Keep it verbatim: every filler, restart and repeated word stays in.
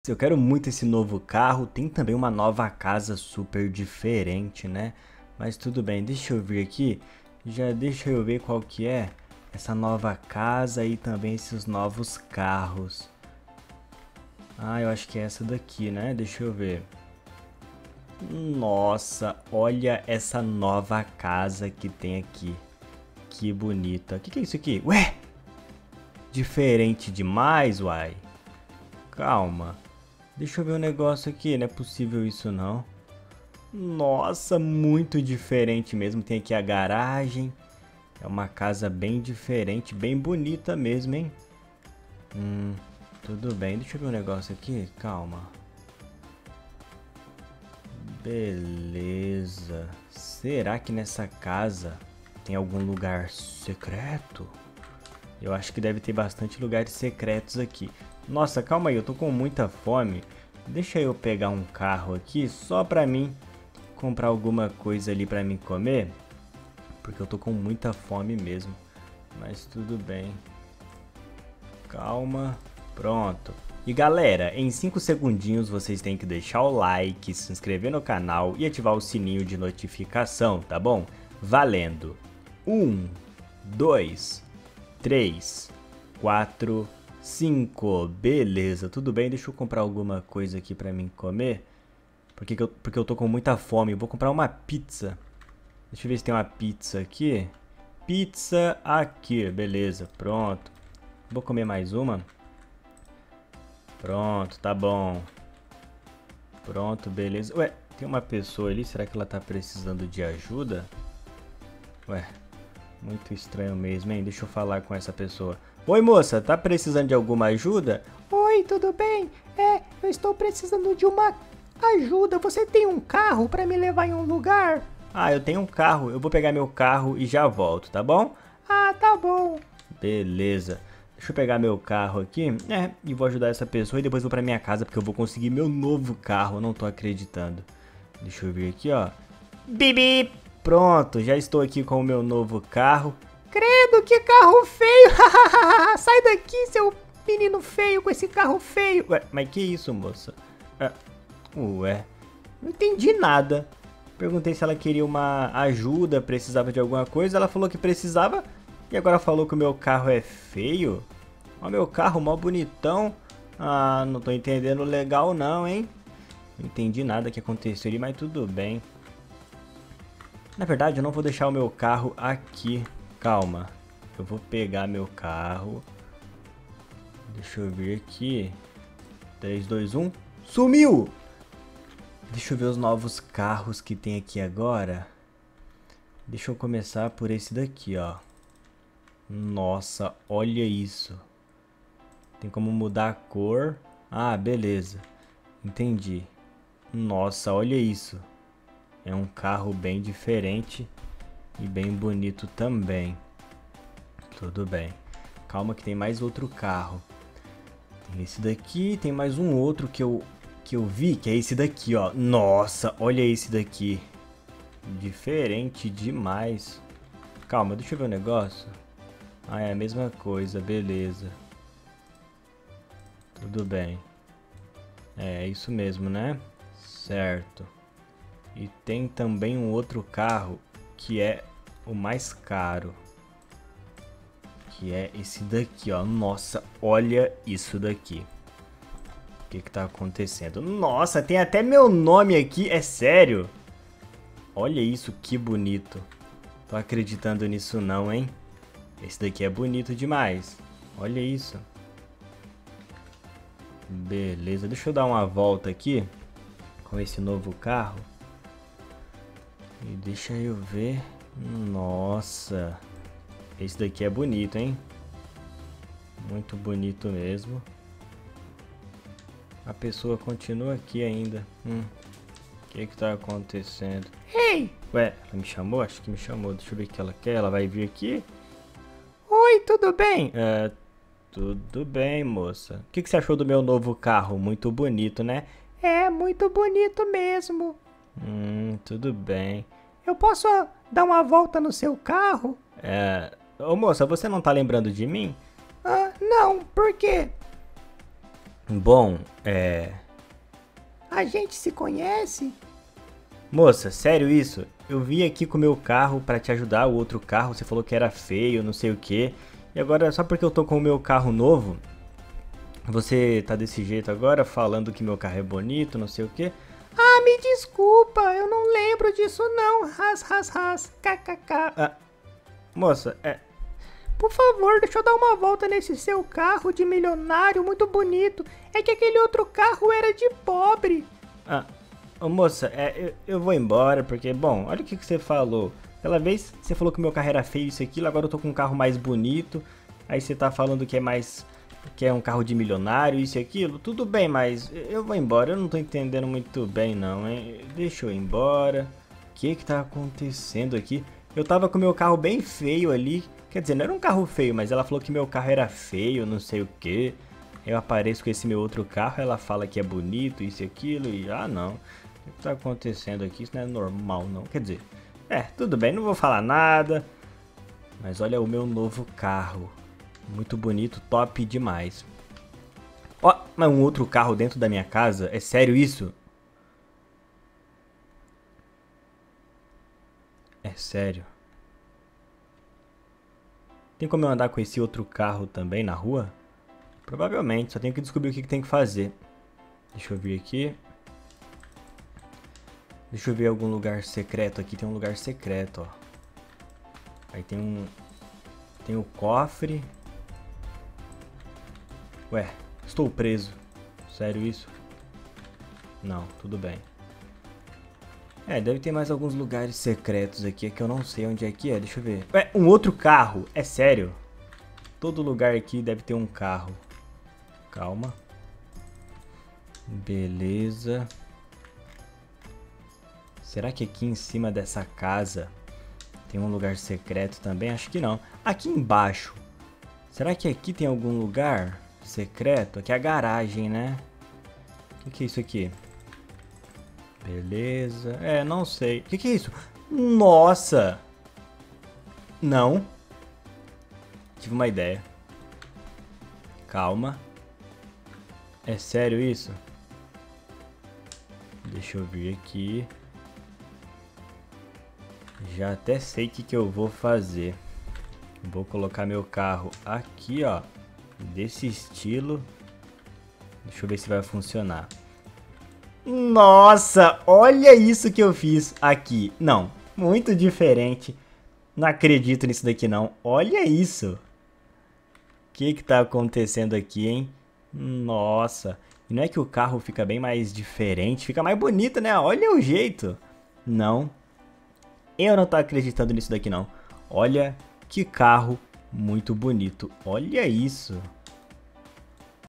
Eu quero muito esse novo carro, tem também uma nova casa super diferente, né? Mas tudo bem, deixa eu vir aqui, já deixa eu ver qual que é essa nova casa e também esses novos carros. Ah, eu acho que é essa daqui, né? Deixa eu ver. Nossa, olha essa nova casa que tem aqui. Que bonita. O que que é isso aqui? Ué! Diferente demais, uai. Calma. Deixa eu ver um negócio aqui, não é possível isso não. Nossa, muito diferente mesmo. Tem aqui a garagem. É uma casa bem diferente, bem bonita mesmo, hein? Hum, tudo bem. Deixa eu ver um negócio aqui, calma. Beleza. Será que nessa casa tem algum lugar secreto? Eu acho que deve ter bastante lugares secretos aqui. Nossa, calma aí, eu tô com muita fome. Deixa eu pegar um carro aqui só pra mim comprar alguma coisa ali pra mim comer. Porque eu tô com muita fome mesmo. Mas tudo bem. Calma. Pronto. E galera, em cinco segundinhos vocês têm que deixar o like, se inscrever no canal e ativar o sininho de notificação, tá bom? Valendo! um, dois, três, quatro, cinco. Beleza, tudo bem? Deixa eu comprar alguma coisa aqui pra mim comer. Porque, que eu, porque eu tô com muita fome. Eu vou comprar uma pizza. Deixa eu ver se tem uma pizza aqui. Pizza aqui, beleza, pronto. Vou comer mais uma. Pronto, tá bom. Pronto, beleza. Ué, tem uma pessoa ali, será que ela tá precisando de ajuda? Ué, muito estranho mesmo, hein? Deixa eu falar com essa pessoa. Oi, moça, tá precisando de alguma ajuda? Oi, tudo bem? É, eu estou precisando de uma ajuda. Você tem um carro para me levar em um lugar? Ah, eu tenho um carro. Eu vou pegar meu carro e já volto, tá bom? Ah, tá bom. Beleza. Deixa eu pegar meu carro aqui, é, e vou ajudar essa pessoa e depois vou pra minha casa porque eu vou conseguir meu novo carro, eu não tô acreditando. Deixa eu ver aqui, ó. Bibi! Pronto, já estou aqui com o meu novo carro. Credo, que carro feio! Sai daqui, seu menino feio, com esse carro feio! Ué, mas que isso, moça? Ah, ué, não entendi nada. Perguntei se ela queria uma ajuda, precisava de alguma coisa, ela falou que precisava. E agora falou que o meu carro é feio? O meu carro mó bonitão. Ah, não tô entendendo legal não, hein? Não entendi nada que aconteceu ali, mas tudo bem. Na verdade, eu não vou deixar o meu carro aqui. Calma. Eu vou pegar meu carro. Deixa eu ver aqui. três, dois, um. Sumiu! Deixa eu ver os novos carros que tem aqui agora. Deixa eu começar por esse daqui, ó. Nossa, olha isso. Tem como mudar a cor. Ah, beleza. Entendi. Nossa, olha isso. É um carro bem diferente e bem bonito também. Tudo bem. Calma que tem mais outro carro. Tem esse daqui, tem mais um outro que eu, que eu vi, que é esse daqui, ó. Nossa, olha esse daqui. Diferente demais. Calma, deixa eu ver o negócio. Ah, é a mesma coisa, beleza. Tudo bem. É isso mesmo, né? Certo. E tem também um outro carro que é o mais caro. Que é esse daqui, ó. Nossa, olha isso daqui. O que que tá acontecendo? Nossa, tem até meu nome aqui, é sério? Olha isso, que bonito. Tô acreditando nisso não, hein? Esse daqui é bonito demais. Olha isso. Beleza, deixa eu dar uma volta aqui com esse novo carro. E deixa eu ver. Nossa. Esse daqui é bonito, hein? Muito bonito mesmo. A pessoa continua aqui ainda. Hum. O que que tá acontecendo? Ei! Ué, ela me chamou? Acho que me chamou. Deixa eu ver o que ela quer. Ela vai vir aqui? Oi, tudo bem? É, tudo bem, moça. O que que você achou do meu novo carro? Muito bonito, né? É muito bonito mesmo. Hum, tudo bem. Eu posso dar uma volta no seu carro? É... Ô moça, você não tá lembrando de mim? Ah, não, por quê? Bom, é... A gente se conhece? Moça, sério isso? Eu vim aqui com o meu carro pra te ajudar, o outro carro, você falou que era feio, não sei o que. E agora, só porque eu tô com o meu carro novo, você tá desse jeito agora, falando que meu carro é bonito, não sei o que. Ah, me desculpa, eu não lembro disso não. Ras, ras, ras, kkk. Ah, moça, é... Por favor, deixa eu dar uma volta nesse seu carro de milionário muito bonito. É que aquele outro carro era de pobre. Ah, ô, moça, é, eu, eu vou embora porque, bom, olha o que, que você falou. Aquela vez você falou que o meu carro era feio, isso e aquilo, agora eu tô com um carro mais bonito. Aí você tá falando que é mais... que é um carro de milionário, isso e aquilo. Tudo bem, mas eu vou embora, eu não tô entendendo muito bem não, hein. Deixa eu ir embora. O que que tá acontecendo aqui? Eu tava com o meu carro bem feio ali. Quer dizer, não era um carro feio, mas ela falou que meu carro era feio, não sei o que. Eu apareço com esse meu outro carro, ela fala que é bonito, isso e aquilo, e ah não. O que tá acontecendo aqui? Isso não é normal não. Quer dizer, é, tudo bem, não vou falar nada. Mas olha o meu novo carro. Muito bonito, top demais. Ó, mas um outro carro dentro da minha casa? É sério isso? É sério. Tem como eu andar com esse outro carro também na rua? Provavelmente, só tenho que descobrir o que, que tem que fazer. Deixa eu vir aqui. Deixa eu ver algum lugar secreto aqui. Tem um lugar secreto, ó. Aí tem um... Tem o cofre. Ué, estou preso. Sério isso? Não, tudo bem. É, deve ter mais alguns lugares secretos aqui que eu não sei onde é que é. Deixa eu ver. Ué, um outro carro? É sério? Todo lugar aqui deve ter um carro. Calma. Beleza. Será que aqui em cima dessa casa tem um lugar secreto também? Acho que não. Aqui embaixo. Será que aqui tem algum lugar secreto? Aqui é a garagem, né? O que, que é isso aqui? Beleza. É, não sei. O que, que é isso? Nossa! Não. Tive uma ideia. Calma. É sério isso? Deixa eu vir aqui. Já até sei o que, que eu vou fazer. Vou colocar meu carro aqui, ó. Desse estilo. Deixa eu ver se vai funcionar. Nossa, olha isso que eu fiz aqui. Não, muito diferente. Não acredito nisso daqui não. Olha isso. O que que tá acontecendo aqui, hein? Nossa. E não é que o carro fica bem mais diferente? Fica mais bonito, né? Olha o jeito. Não. Eu não tô acreditando nisso daqui não. Olha que carro muito bonito. Olha isso.